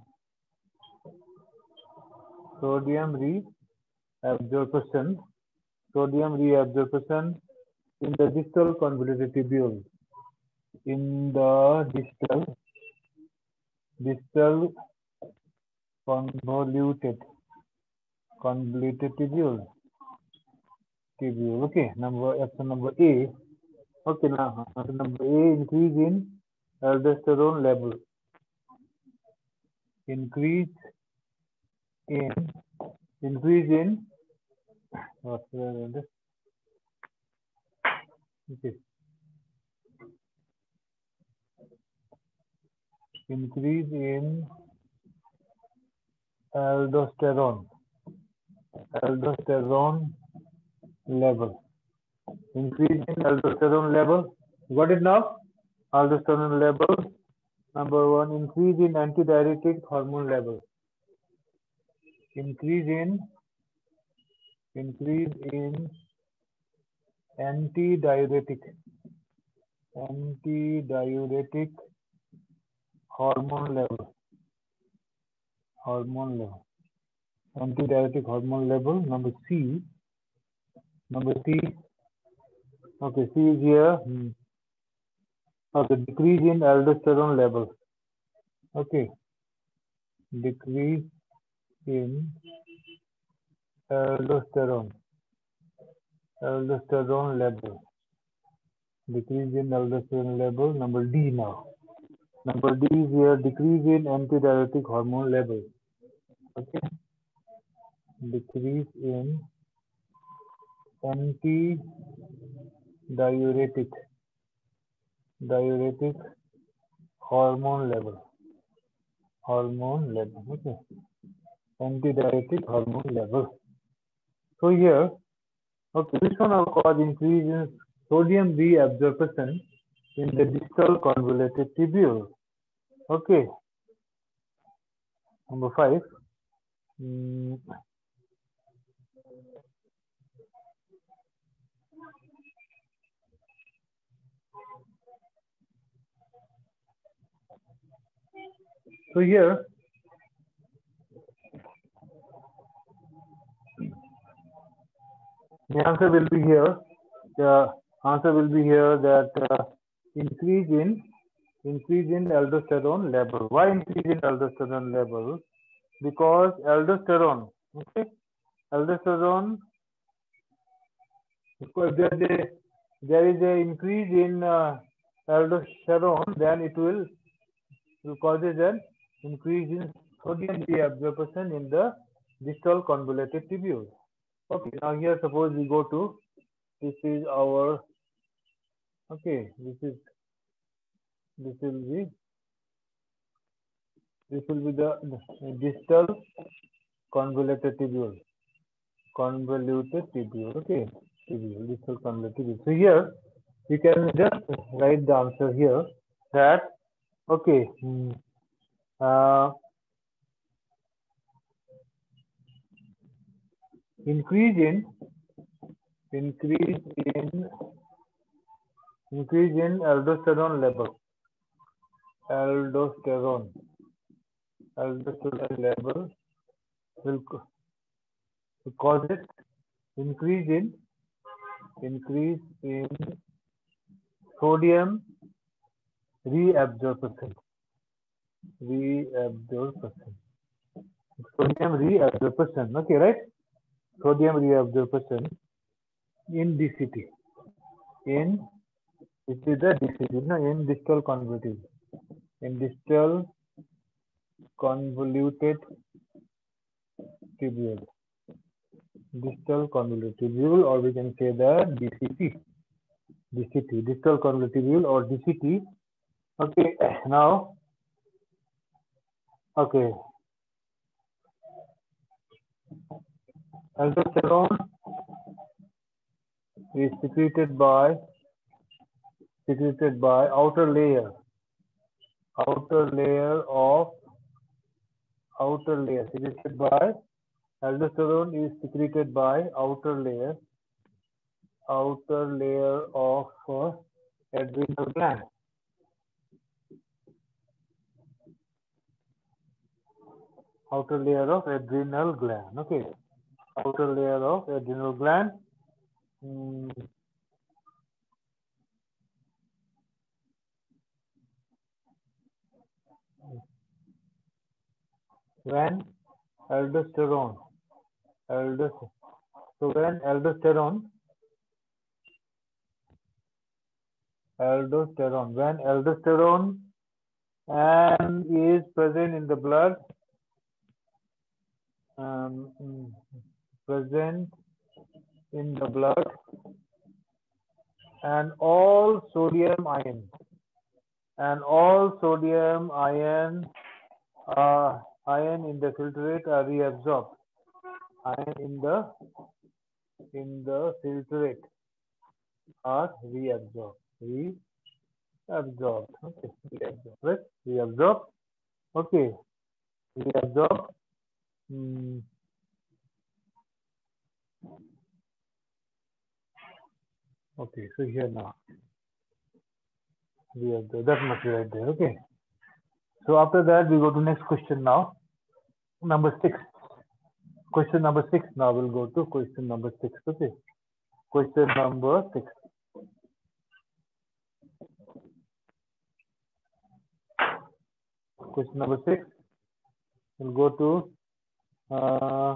Sodium reabsorption. Sodium reabsorption in the distal convoluted tubule. In the distal distal convoluted convoluted tubule. Tubule. Okay, number option number A. Okay, now option number A, increase in aldosterone level. Increase in increase in what's the okay. Increase in aldosterone aldosterone level. Increase in aldosterone level. Got it now? Aldosterone level. Number one, increase in antidiuretic hormone level. Increase in increase in antidiuretic antidiuretic hormone level. Hormone level. Antidiuretic hormone level. Number C. Number C. Okay, C is here. Hmm. Okay, decrease in aldosterone level. Okay, decrease in aldosterone aldosterone level. Decrease in aldosterone level. Number D now. Number D is here. Decrease in antidiuretic hormone level. Okay, decrease in antidiuretic diuretic hormone level. Hormone level. Okay, antidiuretic hormone level. So here, okay, this one will cause increase in sodium reabsorption in the distal convoluted tubule. Okay. Number five. Mm. So here, the answer will be here. The answer will be here that uh, increase in increase in aldosterone level. Why increase in aldosterone level? Because aldosterone, okay, aldosterone. Because there is a, there is a increase in uh, aldosterone, then it will, will causes an increase in sodium reabsorption in the distal convoluted tubule. Okay, now here suppose we go to, this is our, okay, this is, this will be, this will be the, the distal convoluted tubule, convoluted tubule, okay, tubule, distal convoluted tubule. So here, we can just write the answer here that, okay, hmm, uh, increase in, increase in, increase in aldosterone level, aldosterone, aldosterone level will cause it increase in, increase in sodium reabsorption, reabsorption, sodium reabsorption, okay, right? Sodium reabsorption in D C T, in, this is the D C T, no, in distal convoluted, in distal convoluted tubule, distal convoluted tubule, or we can say the D C T, D C T, distal convoluted tubule or D C T. Okay, now, okay, aldosterone is secreted by, secreted by outer layer, outer layer of, outer layer, secreted by, aldosterone is secreted by outer layer, outer layer of uh, adrenal gland. Outer layer of adrenal gland. Okay, outer layer of adrenal gland. Hmm. When aldosterone, aldosterone, so when aldosterone, aldosterone, when aldosterone and is present in the blood, um, present in the blood, and all sodium ion, and all sodium ion, uh, ion in the filtrate are reabsorbed. Ion in the in the filtrate are reabsorbed. Absorbed. Okay. Reabsorb. Right? Reabsorb. Okay. Reabsorb. Hmm. Okay. So here now. Reabsorb. That must be right there. Okay. So after that, we go to next question now. Number six. Question number six. Now we'll go to question number six. Okay. Question number six. Question number six. We'll go to uh,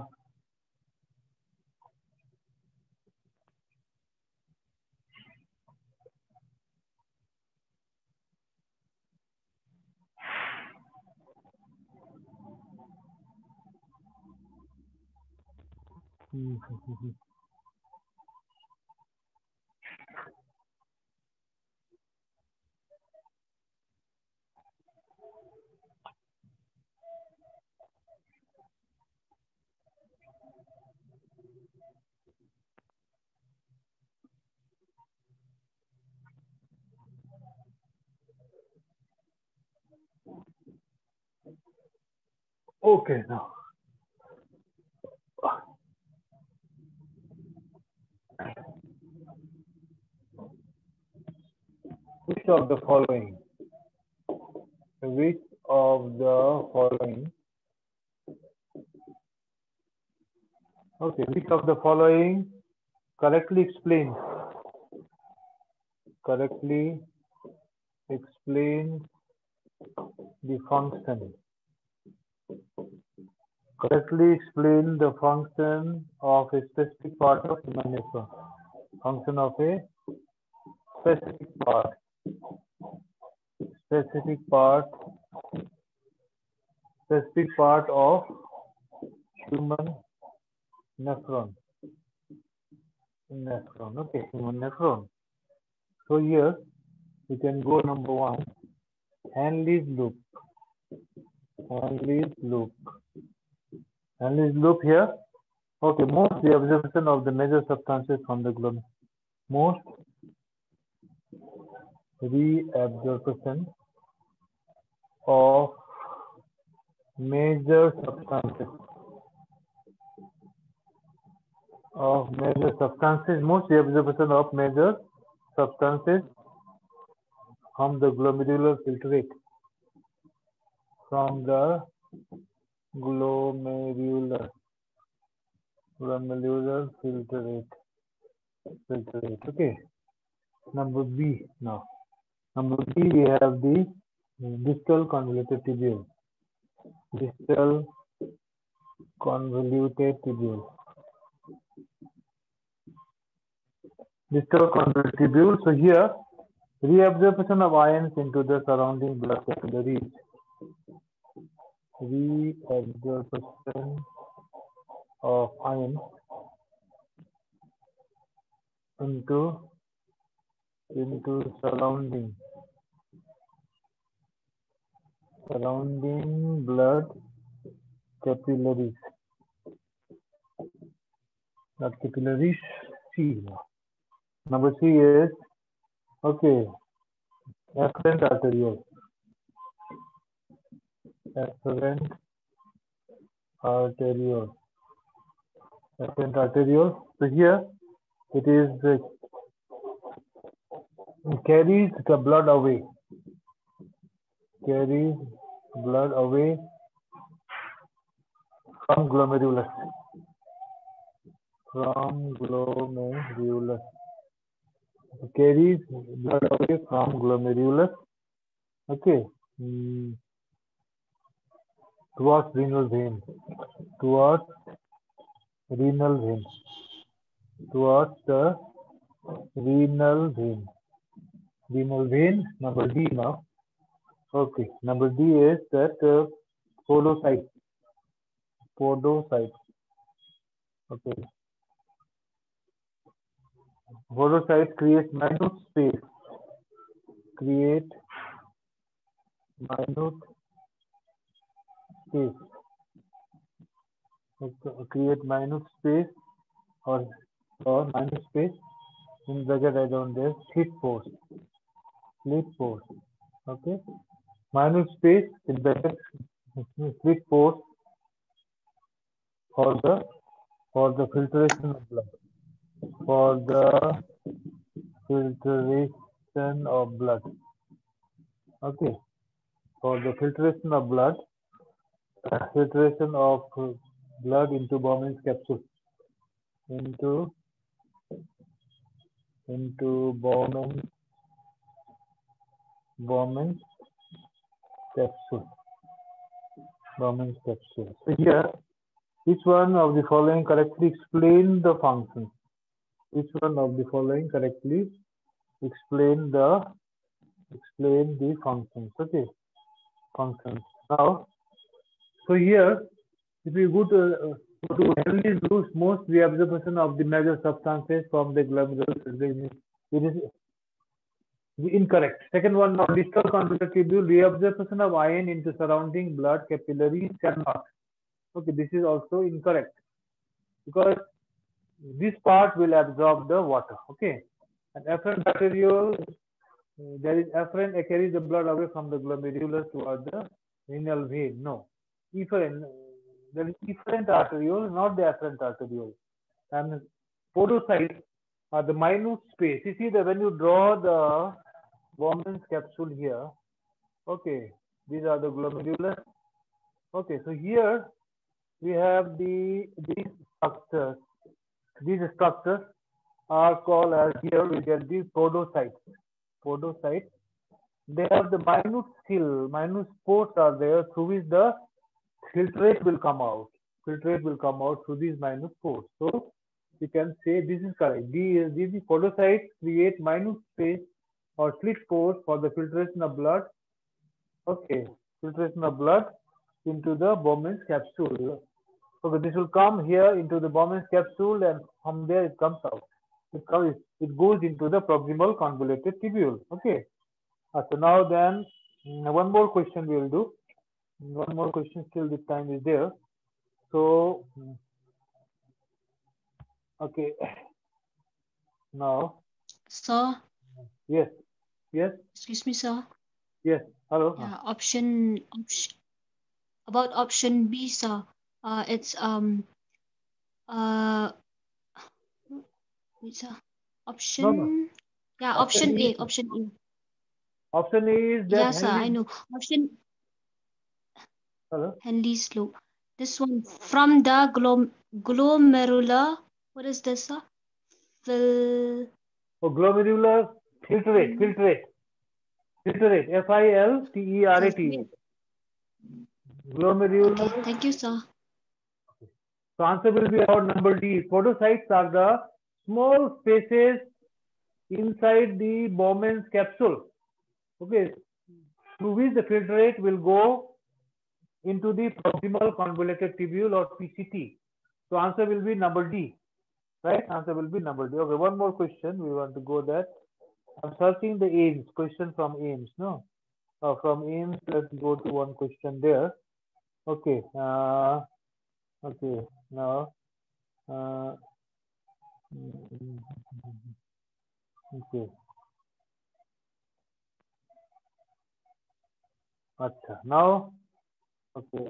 okay now. Which of the following? Which of the following? Okay, which of the following correctly explains correctly explains the function? Correctly explain the function of a specific part of human nature. Function of a specific part. Specific part. Specific part of human nephron. Nephron. Okay, human nephron. So here we can go number one. Henle's loop. Henle's loop. Henle's loop here. Okay, most the observation of the major substances from the globe. Most reabsorption of major substances of major substances. Most reabsorption of major substances from the glomerular filtrate. From the glomerular glomerular filtrate. Filtrate. Okay. Number B now. Number B we have the distal convoluted tubule. Distal convoluted tubule. Distal convoluted tubule. So here reabsorption of ions into the surrounding blood capillaries. Reabsorption of ions into into surrounding surrounding blood capillaries. Blood capillaries. C. Number C is okay. Afferent arteriole. Afferent arteriole. Afferent arteriole. So here it is uh, carries the blood away. Carries blood away from glomerulus. From glomerulus. Carries blood away from glomerulus. Okay. Hmm. Towards renal vein. Towards renal vein. Towards the renal vein. Renal vein. Number D now. Okay. Number D is that uh, podocyte. Podocyte. Okay. Podocyte creates minute space. Create minute space. Okay. Create minute space or or minute space in bracket I don't there. Heat force. Split force. Okay. Minute space in brackets split force for the for the filtration of blood. For the filtration of blood. Okay. For the filtration of blood, filtration of blood into Bowman's capsule. Into into Bowman's Bowman's capsule. Bowman's capsule. So here, which one of the following correctly explain the function? Which one of the following correctly explain the explain the functions? Okay, functions. Now, so here, if we go to uh, to Henry's rules, most reabsorption of the major substances from the glomerulus, it is incorrect. Second one, now distal convoluted tubule, reabsorption of iron into surrounding blood capillaries cannot. Okay, this is also incorrect because this part will absorb the water. Okay, and afferent arteriole, there is afferent carries the blood away from the glomerulus toward the renal vein. No, efferent, there is efferent arteriole, not the afferent arteriole. And podocytes are the minute space. You see that when you draw the Bowman's capsule here, okay, these are the glomerulus. Okay, so here we have the these structures. These structures are called as here we get the podocytes. Podocytes. They have the minute cell, minute spores are there through which the filtrate will come out. Filtrate will come out through these minute spores. So you can say this is correct. These, these podocytes create minute space or slit pores for the filtration of blood. Okay, filtration of blood into the Bowman's capsule. Okay, this will come here into the Bowman's capsule, and from there it comes out. It comes, it goes into the proximal convoluted tubule. Okay. Uh, so now then, one more question we will do. One more question till the time is there. So, okay. Now. Sir. Yes. Yes. Excuse me, sir. Yes. Hello. Yeah. Option. option about option B, sir. Uh, it's um. Uh. Wait, sir. Option. No, no. Yeah. Option, option A. Option A. Option A is that. Yeah, sir. I know. Option. Hello. Henle's law. This one from the glom glomerular. What is this, sir? Fil. Oh, glomerular filtrate. Filtrate. Filtrate. F I L T E R A T. Glomerular. Okay, thank you, sir. So answer will be our number D. Podocytes are the small spaces inside the Bowman's capsule. Okay, through which the filtrate will go into the proximal convoluted tubule or P C T. So answer will be number D. Right? Answer will be number D. Okay, one more question. We want to go that. I'm searching the AIIMS question from AIIMS. No, uh, from AIIMS. Let's go to one question there. Okay. Uh, okay. Now. Uh, okay. Acha. Now. Okay.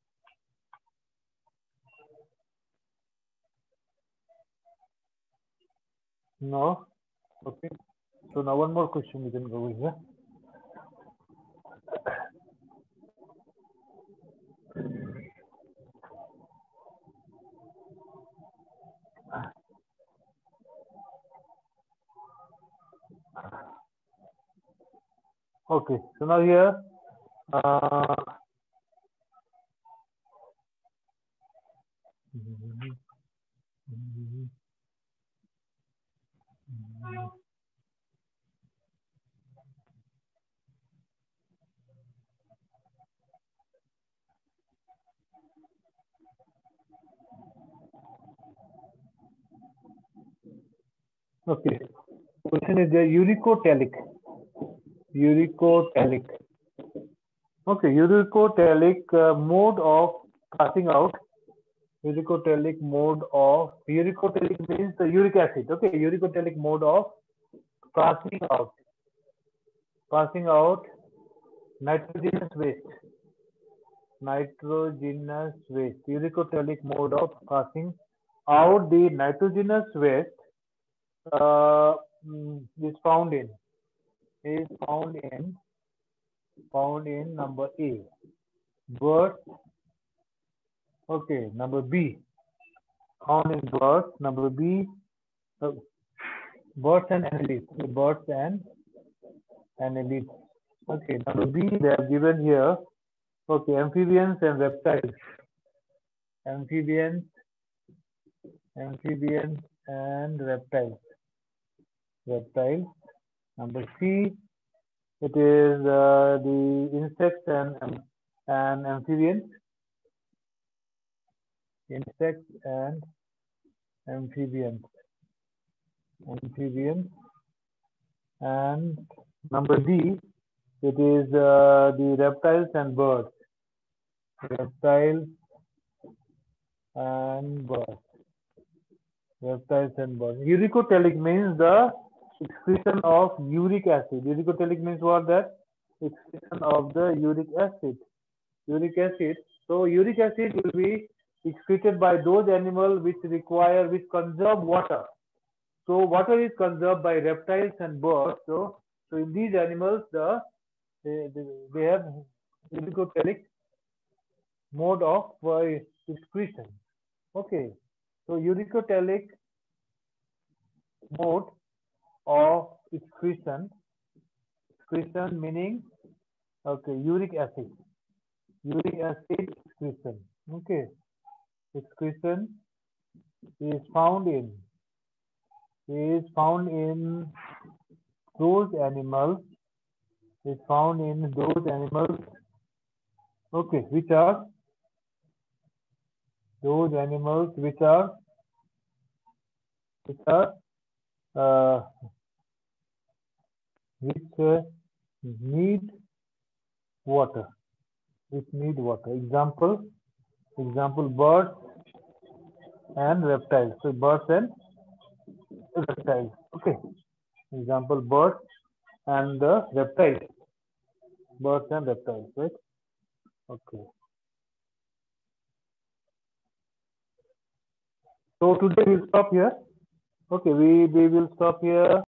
No. Okay. So now one more question we can go with here. Okay. So now here. Uh, Okay. Question is there uricotelic. Uricotelic. Okay, uricotelic uh, mode of passing out. Uricotelic mode of uricotelic means the uric acid. Okay, uricotelic mode of passing out. passing out nitrogenous waste. Nitrogenous waste. Uricotelic mode of passing out the nitrogenous waste uh, is found in is found in found in number A. Birds. Okay, number B. Found in birds. Number B. Uh, birds and annelids. Birds and annelids. Okay, number B. They are given here. Okay, amphibians and reptiles. Amphibians, amphibians and reptiles. Reptiles. Number C. It is uh, the insects and and amphibians. Insects and amphibians. Amphibians. And number D. It is uh, the reptiles and birds. Reptiles and birds. Reptiles and birds. Uricotelic means the excretion of uric acid. Uricotelic means what? That excretion of the uric acid. Uric acid. So uric acid will be excreted by those animals which require, which conserve water. So water is conserved by reptiles and birds. So, so in these animals, the they, they, they have uricotelic mode of uh, excretion. Okay. So uricotelic mode of excretion, excretion meaning, okay, uric acid, uric acid excretion. Okay, excretion is found in is found in those animals is found in those animals. Okay, which are those animals which are which are uh, which uh, need water, which need water. Example, example, birds and reptiles. So birds and reptiles. Okay. Example, birds and the reptiles. Birds and reptiles, right? Okay. So today we'll stop here. Okay, we, we will stop here.